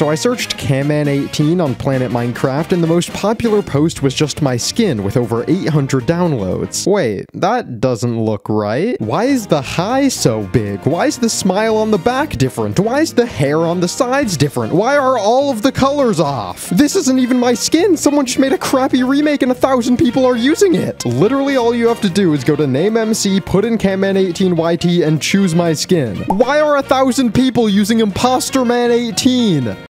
So I searched Camman18 on Planet Minecraft, and the most popular post was just my skin with over 800 downloads. Wait, that doesn't look right. Why is the high so big? Why is the smile on the back different? Why is the hair on the sides different? Why are all of the colors off? This isn't even my skin. Someone just made a crappy remake and 1,000 people are using it. Literally all you have to do is go to name MC, put in Camman18YT, and choose my skin. Why are 1,000 people using IMPOSTERMAN18?